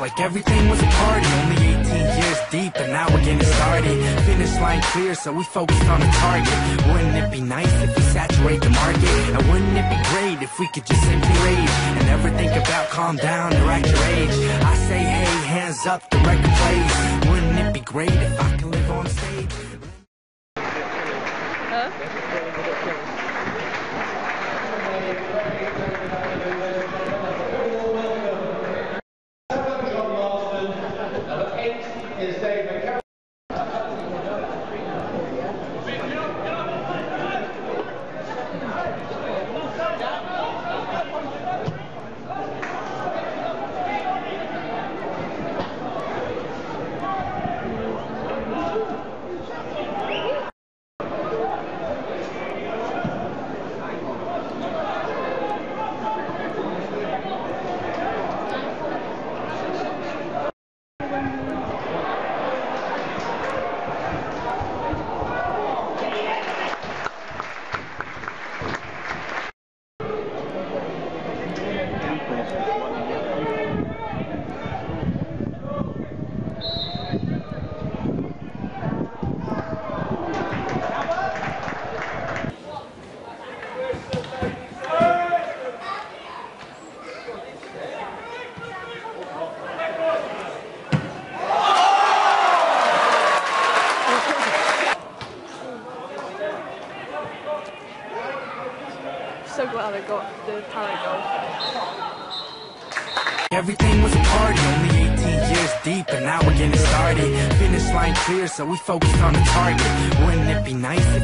like everything was a party. Only 18 years deep and now we're getting started. Finish line clear, so we focused on the target. Wouldn't it be nice if we saturate the market? And wouldn't it be great if we could just simply rage and never think about calm down or act your age? I say hey, hands up, the record plays. Wouldn't it be great if I could live on stage? So glad I got the talent goal. Everything was a party, only 18 years deep and now we're getting started. Finish line clear, so we focused on the target. Wouldn't it be nice